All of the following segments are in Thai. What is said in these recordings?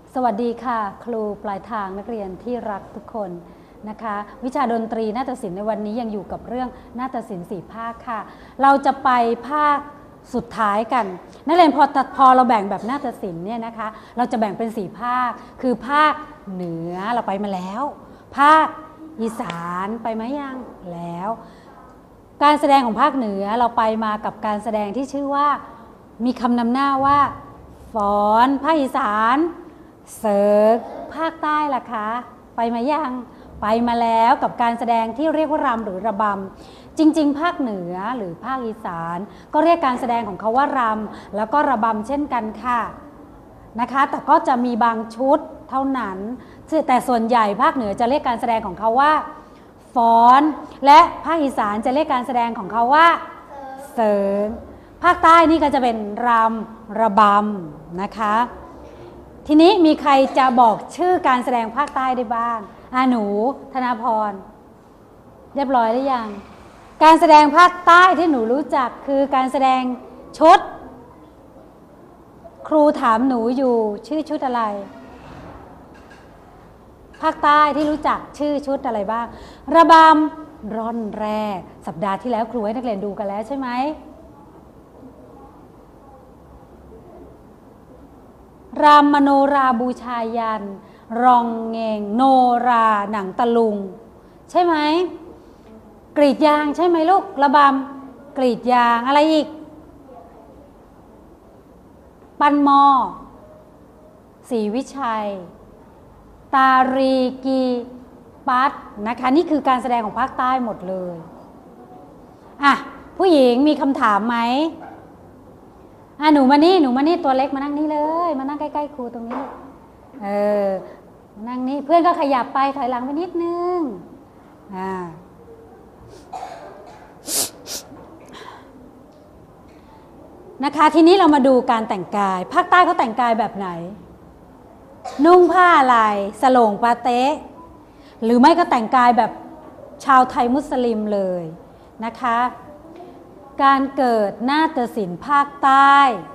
สวัสดีค่ะครูปลายทางนักเรียนที่รักทุกคนนะคะวิชาดนตรีนาฏศิลป์ในวันนี้ยังอยู่กับเรื่องนาฏศิลป์4ภาคค่ะเราจะไปภาคสุดท้ายกันนักเรียนพอเราแบ่งแบบนาฏศิลป์เนี่ยนะคะเราจะแบ่งเป็น4ภาคคือภาคเหนือเราไปมาแล้วภาคอีสานไปไหมยังแล้วการแสดงของภาคเหนือเราไปมากับการแสดงที่ชื่อว่ามีคำนำหน้าว่าฟ้อนภาคอีสานเสิร์กภาคใต้ล่ะคะไปมายังไปมาแล้วกับการแสดงที่เรียกว่ารำหรือระบำจริงๆภาคเหนือหรือภาคอีสานก็เรียกการแสดงของเขาว่ารำแล้วก็ระบำเช่นกันค่ะนะคะแต่ก็จะมีบางชุดเท่านั้นแต่ส่วนใหญ่ภาคเหนือจะเรียกการแสดงของเขาว่าฟ้อนและภาคอีสานจะเรียกการแสดงของเขาว่าเสิร์กภาคใต้นี่ก็จะเป็นรำระบำนะคะทีนี้มีใครจะบอกชื่อการแสดงภาคใต้ได้บ้างหนูธนาพรเรียบร้อยหรือยังการแสดงภาคใต้ที่หนูรู้จักคือการแสดงชุดครูถามหนูอยู่ชื่อชุดอะไรภาคใต้ที่รู้จักชื่อชุดอะไรบ้างระบำร่อนแรกสัปดาห์ที่แล้วครูให้นักเรียนดูกันแล้วใช่ไหมรำมโนราบูชายันรองเงงโนราหนังตะลุงใช่ไหมกรีดยางใช่ไหมลูกระบำกรีดยางอะไรอีกปันมอศรีวิชัยตารีกีปัดนะคะนี่คือการแสดงของภาคใต้หมดเลยผู้หญิงมีคำถามไหมหนูมานี่ตัวเล็กมานั่งนี่เลยมานั่งใกล้ๆครูตรงนี้นั่งนี่เพื่อนก็ขยับไปถอยหลังไปนิดนึงนะคะทีนี้เรามาดูการแต่งกายภาคใต้เขาแต่งกายแบบไหนนุ่งผ้าลายสโลงปาเต๊ะหรือไม่ก็แต่งกายแบบชาวไทยมุสลิมเลยนะคะการเกิดนาฏศิลป์ภาคใต้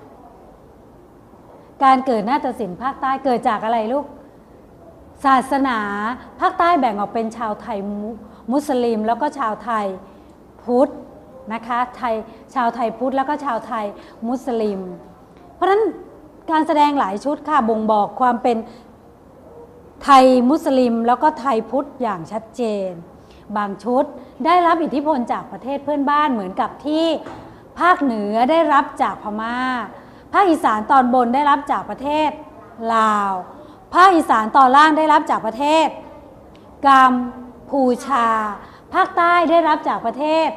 การเกิดนาฏศิลป์ภาคใต้เกิดจากอะไรลูกศาสนาภาคใต้แบ่งออกเป็นชาวไทยมุสลิมแล้วก็ชาวไทยพุทธนะคะชาวไทยพุทธแล้วก็ชาวไทยมุสลิมเพราะฉะนั้นการแสดงหลายชุดค่ะบ่งบอกความเป็นไทยมุสลิมแล้วก็ไทยพุทธอย่างชัดเจนบางชุดได้รับอิทธิพลจากประเทศเพื่อนบ้านเหมือนกับที่ภาคเหนือได้รับจากพม่าภาคอีสานตอนบนได้รับจากประเทศลาวภาคอีสานตอนล่างได้รับจากประเทศกัมพูชาภาคใต้ได้รับจากประเทศ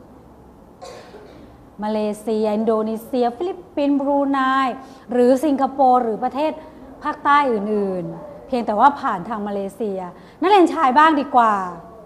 มาเลเซียอินโดนีเซียฟิลิปปินส์บรูไนหรือสิงคโปร์หรือประเทศภาคใต้อื่นๆเพียงแต่ว่าผ่านทางมาเลเซียนักเรียนชายบ้างดีกว่า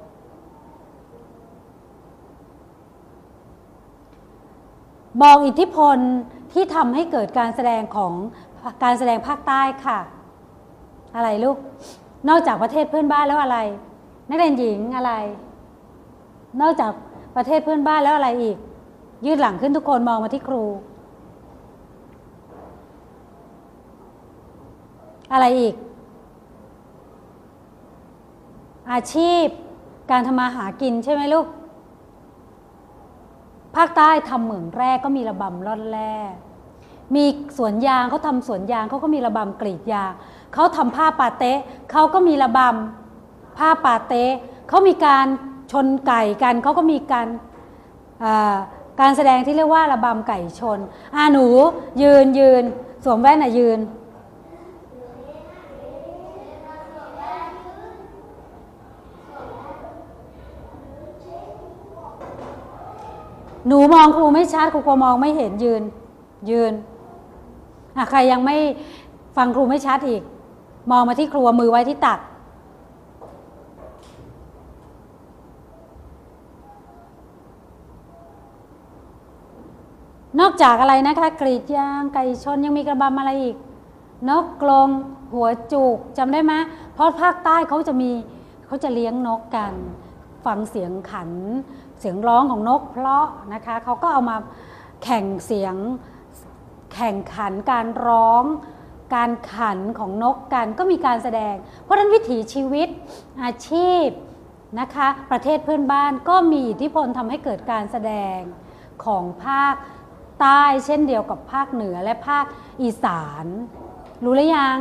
บอกอิทธิพลที่ทำให้เกิดการแสดงภาคใต้ค่ะอะไรลูกนอกจากประเทศเพื่อนบ้านแล้วอะไรนักเรียนหญิงอะไรนอกจากประเทศเพื่อนบ้านแล้วอะไรอีกยืดหลังขึ้นทุกคนมองมาที่ครูอะไรอีกอาชีพการทำมาหากินใช่ไหมลูกภาคใต้ทำเหมืองแร่ก็มีระบำร่อนแร่มีสวนยางเขาทำสวนยางเขาก็มีระบำกรีดยางเขาทำผ้าปาเต๊ะเขาก็มีระบำผ้าปาเต๊ะเขามีการชนไก่กันเขาก็มีการแสดงที่เรียกว่าระบำไก่ชนหนูยืนสวมแว่นยืนหนูมองครูไม่ชัดครูมองไม่เห็นยืนใครยังไม่ฟังครูไม่ชัดอีกมองมาที่ครูมือไว้ที่ตักนอกจากอะไรนะคะกรีดยางไก่ชนยังมีกระบำอะไรอีกนกกรงหัวจุกจำได้ไหมเพราะภาคใต้เขาจะเลี้ยงนกกันฟังเสียงขันเสียงร้องของนกเพราะนะคะเขาก็เอามาแข่งเสียงแข่งขันการร้องการขันของนกกันก็มีการแสดงเพราะฉะนั้นวิถีชีวิตอาชีพนะคะประเทศเพื่อนบ้านก็มีอิทธิพลทำให้เกิดการแสดงของภาคใต้เช่นเดียวกับภาคเหนือและภาคอีสานรู้หรือยัง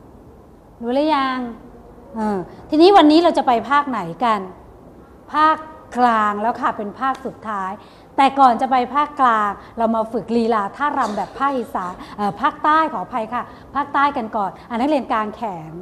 ทีนี้วันนี้เราจะไปภาคไหนกันภาคกลางแล้วค่ะเป็นภาคสุดท้ายแต่ก่อนจะไปภาคกลางเรามาฝึกลีลาท่ารำแบบภาคอีสานภาคใต้ขออภัยค่ะภาคใต้กันก่อนนักเรียนกางแขน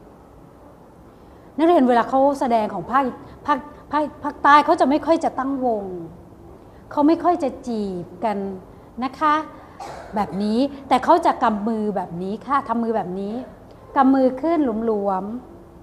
นักเรียนเวลาเขาแสดงของภาคใต้เขาจะไม่ค่อยจะตั้งวงเขาไม่ค่อยจะจีบกันนะคะแบบนี้แต่เขาจะกำมือแบบนี้ค่ะทำมือแบบนี้กำมือขึ้นหลวม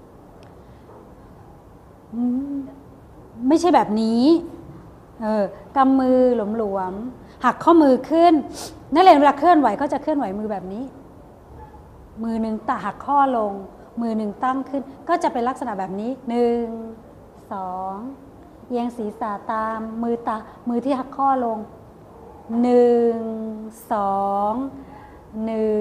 ๆไม่ใช่แบบนี้กำมือหลวมๆหักข้อมือขึ้นนักเรียนเวลาเคลื่อนไหวก็จะเคลื่อนไหวมือแบบนี้มือหนึ่งหักข้อลงมือหนึ่งตั้งขึ้นก็จะเป็นลักษณะแบบนี้1 2เอียงศีรษะตามมือที่หักข้อลง1 2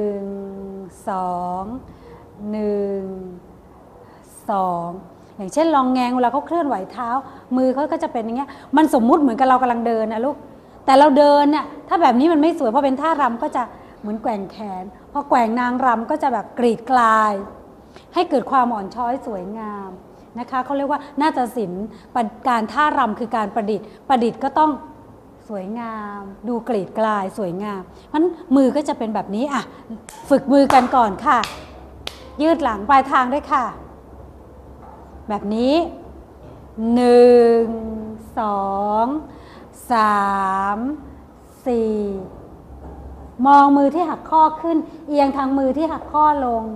อย่างเช่นลองแงงเวลาเขาเคลื่อนไหวเท้ามือเขาก็จะเป็นอย่างเงี้ยมันสมมุติเหมือนกับเรากำลังเดินนะลูกแต่เราเดินเนี่ยถ้าแบบนี้มันไม่สวยเพราะเป็นท่ารำก็จะเหมือนแกว่งแขนพอแกว่งนางรำก็จะแบบกรีดกลายให้เกิดความอ่อนช้อยสวยงามนะคะเขาเรียกว่านาฏศิลป์การท่ารำคือการประดิษฐ์ก็ต้องสวยงามดูกรีดกลายสวยงามเพราะฉะนั้นมือก็จะเป็นแบบนี้อ่ะฝึกมือกันก่อนค่ะยืดหลังปลายทางด้วยค่ะแบบนี้1 2 3 4มองมือที่หักข้อขึ้นเอียงทางมือที่หักข้อลง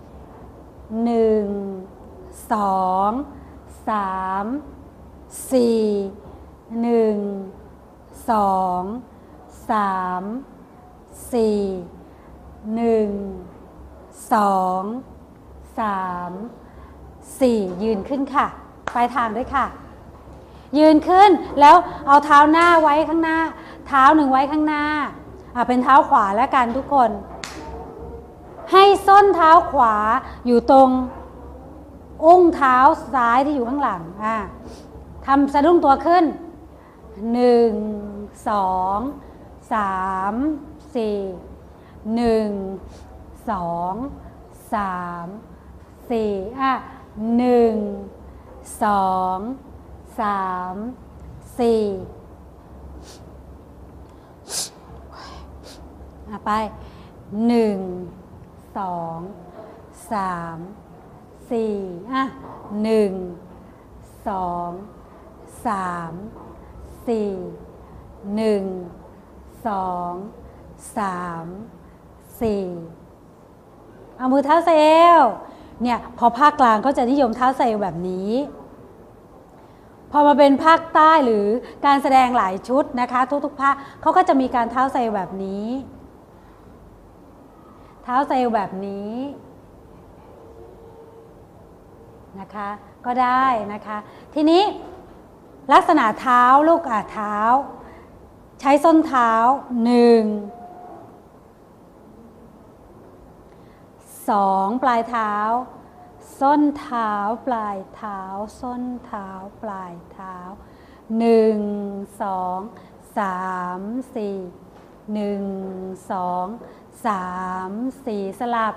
1 2 3 4 1 2 3 4 1 2 3 4ยืนขึ้นค่ะปลายทางด้วยค่ะยืนขึ้นแล้วเอาเท้าหน้าไว้ข้างหน้าเท้าหนึ่งไว้ข้างหน้าเป็นเท้าขวาแล้วกันทุกคนให้ส้นเท้าขวาอยู่ตรงอุ้งเท้าซ้ายที่อยู่ข้างหลังทำสะดุ้งตัวขึ้น1 2 3 4 1 2 3 4 1 2 3 4ไป1 2 3 4 1 2 3 4 1 2 3 4เอามือเท้าเซลเนี่ยพอภาคกลางเขาจะนิยมเท้าเซลแบบนี้พอมาเป็นภาคใต้หรือการแสดงหลายชุดนะคะทุกๆภาคเขาก็จะมีการเท้าเซลแบบนี้เท้าเซลแบบนี้นะคะก็ได้นะคะทีนี้ลักษณะเท้าลูกเท้าใช้ส้นเท้า1 2ปลายเท้าส้นเท้าปลายเท้าส้นเท้าปลายเท้า1 2 3 4 1 2 3 4สลับ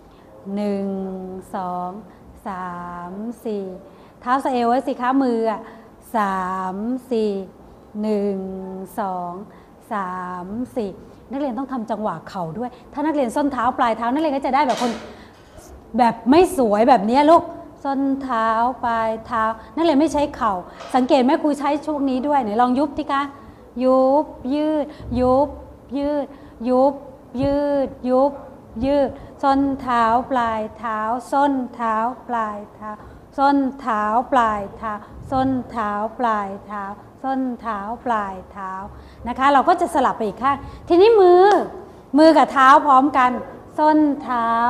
1 2 3 4เท้าสะเอวไว้สิคะมือ3 4 1 2 3 4นักเรียนต้องทำจังหวะเข่าด้วยถ้านักเรียนส้นเท้าปลายเท้านักเรียนก็จะได้แบบคนแบบไม่สวยแบบนี้ลูกส้นเท้าปลายเท้านักเรียนไม่ใช้เข่าสังเกตไหมครูใช้ช่วงนี้ด้วยไหนลองยุบดิคะยุบยืดยุบยืดยุบยืดยุบยืดส้นเท้าปลายเท้าส้นเท้าปลายเท้าส้นเท้าปลายเท้าส้นเท้าปลายเท้าส้นเท้าปลายเท้านะคะเราก็จะสลับไปอีกข้างทีนี้มือกับเท้าพร้อมกันส้นเท้า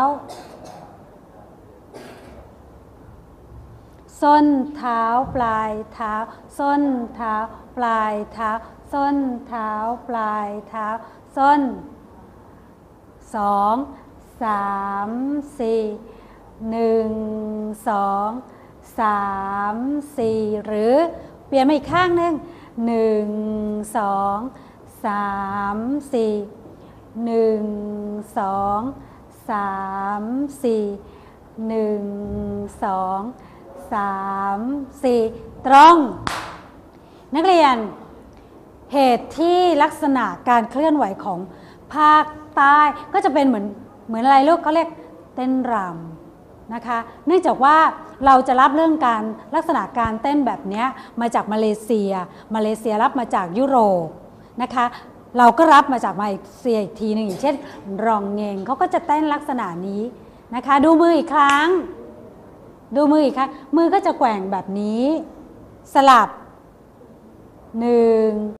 ส้นเท้าปลายเท้าส้นเท้าปลายเท้าส้นเท้าปลายเท้าส้น2 3 4 1 2 3 4หรือเปลี่ยนมาอีกข้างหนึ่ง1 2 3 4 1 2 3 4 1 2 3 4ตรงนักเรียนเหตุที่ลักษณะการเคลื่อนไหวของภาคใต้ก็จะเป็นเหมือนอะไรลูกเขาเรียกเต้นรำนะคะเนื่องจากว่าเราจะรับเรื่องการลักษณะการเต้นแบบนี้มาจากมาเลเซียรับมาจากยุโรปนะคะเราก็รับมาจากมาเลเซียอีกทีหนึ่งอย่างเช่นรองเงงเขาก็จะเต้นลักษณะนี้นะคะดูมืออีกครั้งมือก็จะแกว่งแบบนี้สลับ1